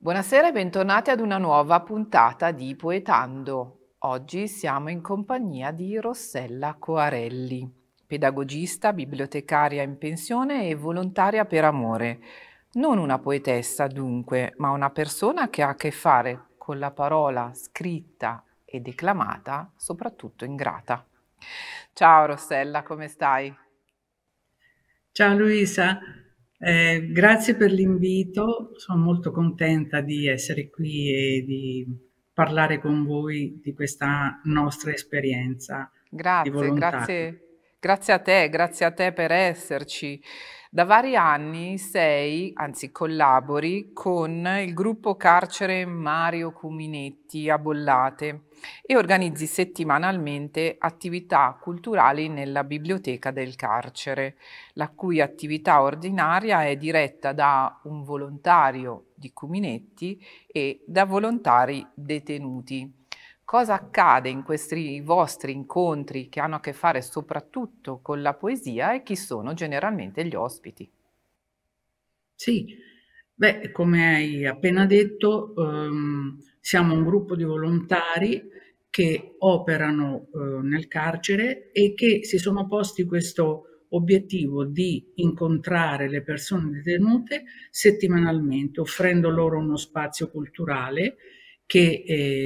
Buonasera e bentornati ad una nuova puntata di Poetando. Oggi siamo in compagnia di Rossella Coarelli, pedagogista, bibliotecaria in pensione e volontaria per amore. Non una poetessa dunque, ma una persona che ha a che fare con la parola scritta e declamata, soprattutto ingrata. Ciao Rossella, come stai? Ciao Luisa, grazie per l'invito, sono molto contenta di essere qui e di parlare con voi di questa nostra esperienza di Grazie, volontario. grazie a te per esserci. Da vari anni sei, anzi collabori con il gruppo carcere Mario Cuminetti a Bollate e organizzi settimanalmente attività culturali nella biblioteca del carcere, la cui attività ordinaria è diretta da un volontario di Cuminetti e da volontari detenuti. Cosa accade in questi vostri incontri che hanno a che fare soprattutto con la poesia e chi sono generalmente gli ospiti? Sì, beh, come hai appena detto, siamo un gruppo di volontari che operano, nel carcere e che si sono posti questo obiettivo di incontrare le persone detenute settimanalmente, offrendo loro uno spazio culturale che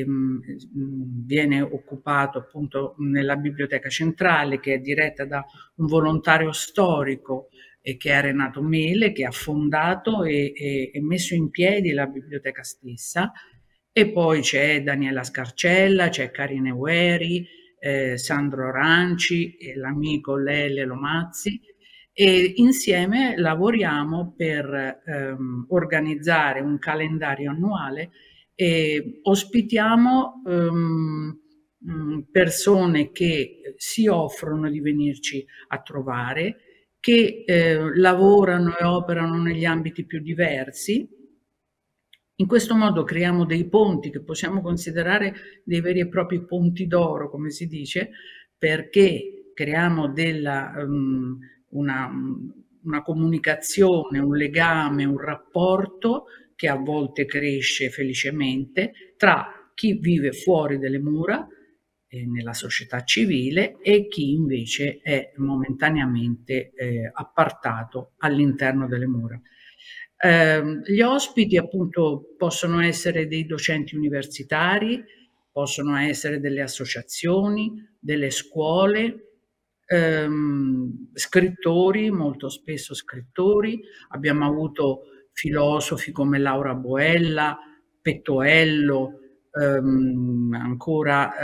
viene occupato appunto nella biblioteca centrale, che è diretta da un volontario storico che è Renato Mele, che ha fondato e messo in piedi la biblioteca stessa. E poi c'è Daniela Scarcella, c'è Karine Ueri, Sandro Ranci e l'amico Lele Lomazzi. E insieme lavoriamo per organizzare un calendario annuale e ospitiamo persone che si offrono di venirci a trovare, che lavorano e operano negli ambiti più diversi. In questo modo creiamo dei ponti che possiamo considerare dei veri e propri ponti d'oro, come si dice, perché creiamo una, una comunicazione, un legame, un rapporto che a volte cresce felicemente tra chi vive fuori delle mura nella società civile e chi invece è momentaneamente appartato all'interno delle mura. Gli ospiti appunto possono essere dei docenti universitari, possono essere delle associazioni, delle scuole, scrittori, molto spesso scrittori. Abbiamo avuto filosofi come Laura Boella, Pettoello, ancora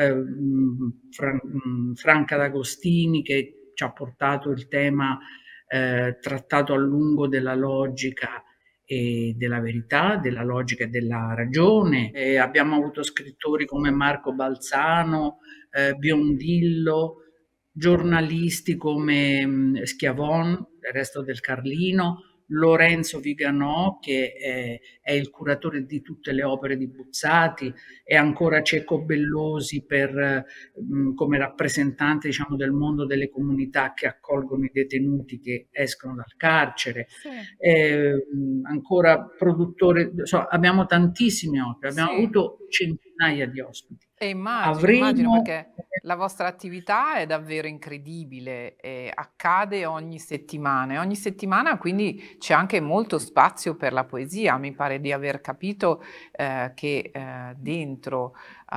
Franca D'Agostini, che ci ha portato il tema trattato a lungo della logica e della verità, della logica e della ragione. E abbiamo avuto scrittori come Marco Balzano, Biondillo, giornalisti come Schiavon, del Resto del Carlino, Lorenzo Viganò, che è il curatore di tutte le opere di Buzzati, e ancora Cecco Bellosi come rappresentante, diciamo, del mondo delle comunità che accolgono i detenuti che escono dal carcere. Sì, Ancora produttore, abbiamo tantissimi ospiti, abbiamo sì. avuto centinaia di ospiti. E immagino Avremo perché la vostra attività è davvero incredibile e accade ogni settimana. E ogni settimana quindi c'è anche molto spazio per la poesia. Mi pare di aver capito che dentro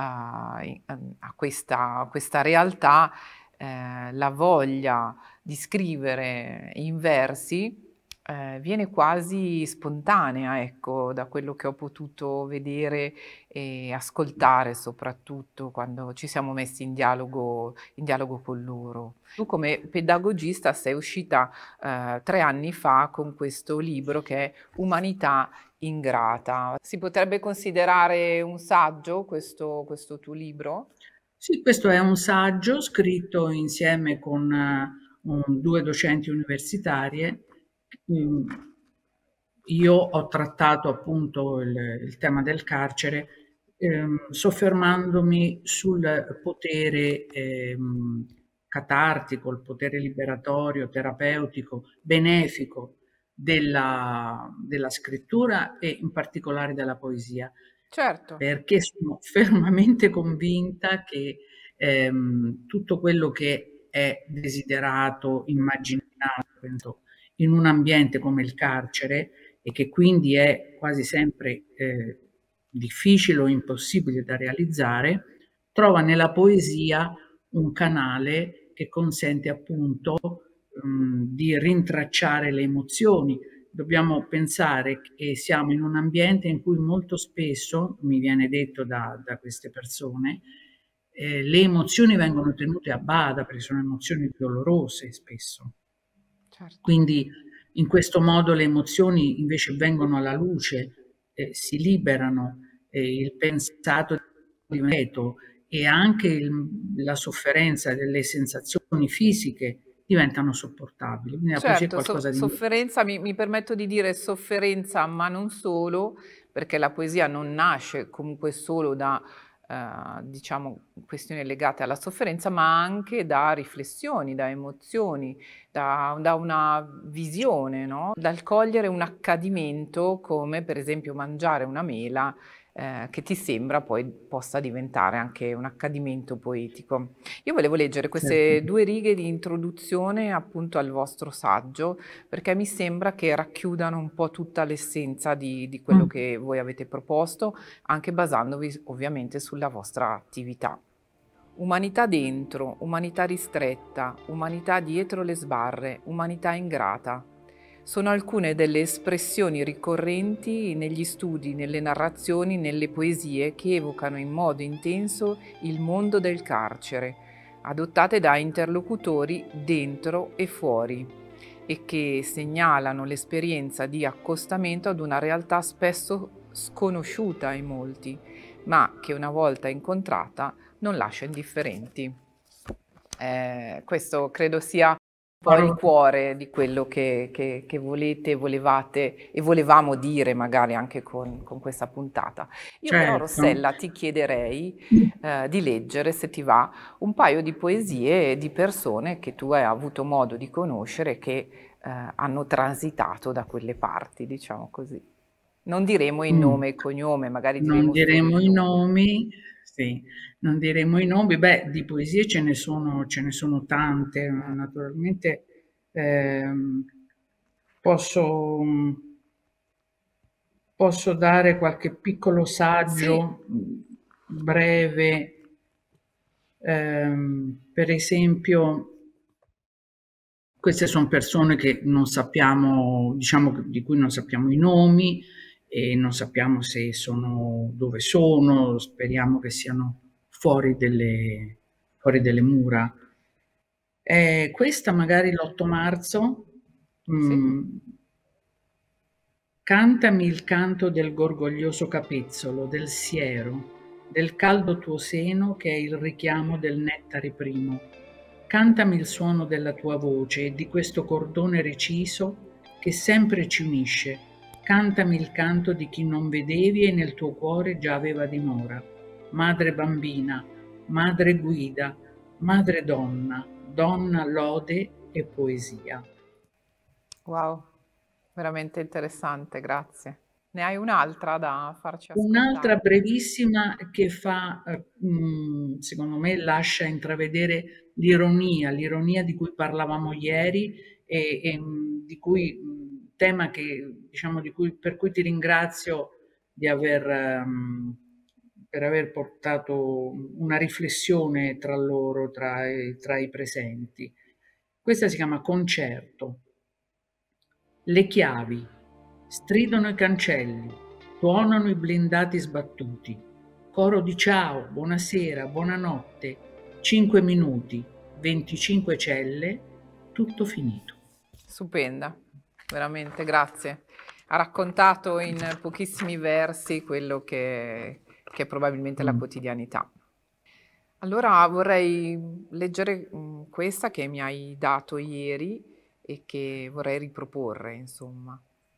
a questa realtà la voglia di scrivere in versi viene quasi spontanea, ecco, da quello che ho potuto vedere e ascoltare soprattutto quando ci siamo messi in dialogo con loro. Tu come pedagogista sei uscita 3 anni fa con questo libro che è Umanità ingrata. Si potrebbe considerare un saggio questo tuo libro? Sì, questo è un saggio scritto insieme con due docenti universitarie. Mm, Io ho trattato appunto il tema del carcere, soffermandomi sul potere catartico, il potere liberatorio, terapeutico, benefico della scrittura e in particolare della poesia, Certo, perché sono fermamente convinta che tutto quello che è desiderato, immaginato, penso, in un ambiente come il carcere e che quindi è quasi sempre difficile o impossibile da realizzare, trova nella poesia un canale che consente appunto di rintracciare le emozioni. Dobbiamo pensare che siamo in un ambiente in cui molto spesso, mi viene detto da queste persone, le emozioni vengono tenute a bada perché sono emozioni dolorose spesso. certo. Quindi in questo modo le emozioni invece vengono alla luce, si liberano, il pensato diventa e anche la sofferenza delle sensazioni fisiche diventano sopportabili. Quindi la poesia è Certo, qualcosa di molto. sofferenza, mi permetto di dire sofferenza, ma non solo, perché la poesia non nasce comunque solo da, diciamo, questioni legate alla sofferenza, ma anche da riflessioni, da emozioni, da una visione, no? Dal cogliere un accadimento come per esempio mangiare una mela, che ti sembra poi possa diventare anche un accadimento poetico. Io volevo leggere Certo. queste 2 righe di introduzione appunto al vostro saggio, perché mi sembra che racchiudano un po' tutta l'essenza di quello Mm. che voi avete proposto, anche basandovi ovviamente sulla vostra attività. Umanità dentro, umanità ristretta, umanità dietro le sbarre, umanità ingrata. Sono alcune delle espressioni ricorrenti negli studi, nelle narrazioni, nelle poesie che evocano in modo intenso il mondo del carcere, adottate da interlocutori dentro e fuori, e che segnalano l'esperienza di accostamento ad una realtà spesso sconosciuta ai molti, ma che una volta incontrata non lascia indifferenti. Questo credo sia un po' il Parole. cuore di quello che volete, volevate e volevamo dire magari anche con questa puntata. Io però, Certo. Rossella, ti chiederei di leggere, se ti va, un paio di poesie di persone che tu hai avuto modo di conoscere che hanno transitato da quelle parti, diciamo così. Non diremo il Mm. nome e cognome, magari Non diremo solo il diremo i nome. nomi, sì, non diremo i nomi. Beh, di poesie ce ne sono tante, Mm. naturalmente. ehm, posso, posso dare qualche piccolo Sì, saggio breve, per esempio. Queste son persone che non sappiamo, diciamo, di cui non sappiamo i nomi e non sappiamo se sono, dove sono, speriamo che siano fuori delle mura. Questa magari l'8 marzo, sì. mh, cantami il canto del gorgoglioso capezzolo, del siero, del caldo tuo seno che è il richiamo del nettare primo. Cantami il suono della tua voce e di questo cordone reciso che sempre ci unisce. Cantami il canto di chi non vedevi e nel tuo cuore già aveva dimora. Madre bambina, madre guida, madre donna, donna lode e poesia. Wow, veramente interessante, grazie. Ne hai un'altra da farci Un'altra ascoltare? brevissima che fa, secondo me lascia intravedere l'ironia di cui parlavamo ieri di cui, tema che, diciamo, per cui ti ringrazio di per aver portato una riflessione tra loro, tra i presenti. Questa si chiama Concerto. Le chiavi, stridono i cancelli, tuonano i blindati sbattuti. Coro di ciao, buonasera, buonanotte, 5 minuti, 25 celle, tutto finito. Stupenda, veramente, grazie. Ha raccontato in pochissimi versi quello che è probabilmente la Mm. quotidianità. Allora vorrei leggere questa che mi hai dato ieri e che vorrei riproporre, insomma.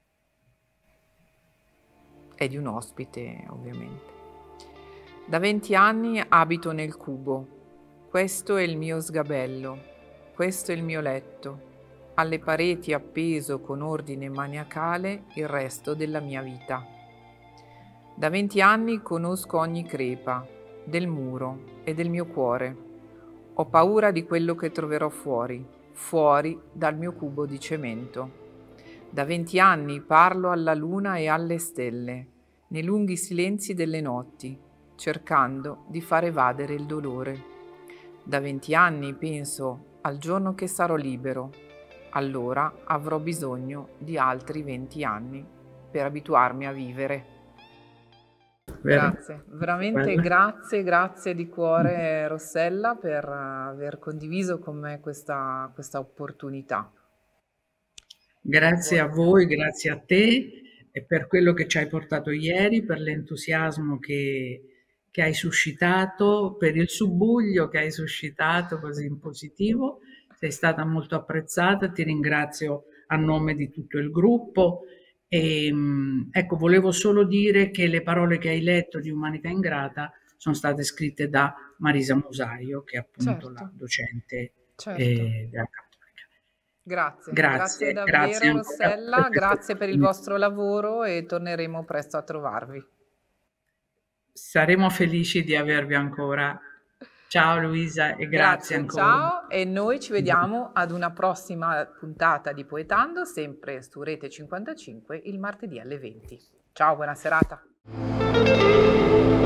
È di un ospite, ovviamente. Da 20 anni abito nel cubo. Questo è il mio sgabello. Questo è il mio letto. alle pareti appeso con ordine maniacale il resto della mia vita. Da 20 anni conosco ogni crepa del muro e del mio cuore. Ho paura di quello che troverò fuori dal mio cubo di cemento. Da 20 anni parlo alla luna e alle stelle, nei lunghi silenzi delle notti, cercando di far evadere il dolore. Da 20 anni penso al giorno che sarò libero. Allora avrò bisogno di altri 20 anni per abituarmi a vivere. Vero? Grazie, veramente Bella. grazie di cuore Rossella per aver condiviso con me questa opportunità. Grazie a voi, grazie a te e per quello che ci hai portato ieri, per l'entusiasmo che hai suscitato, per il subbuglio che hai suscitato così in positivo. Sei stata molto apprezzata, ti ringrazio a nome di tutto il gruppo. E, ecco, volevo solo dire che le parole che hai letto di Umanità Ingrata sono state scritte da Marisa Musaio, che è appunto la Certo, docente certo. della Cattolica. Grazie Grazie davvero ancora per Rossella, questa grazie per il opportunità. vostro lavoro e torneremo presto a trovarvi. Saremo felici di avervi ancora. Ciao Luisa e grazie Grazie, ancora. ciao e noi ci vediamo ad una prossima puntata di Poetando, sempre su Rete 55 il martedì alle 20. Ciao, buona serata.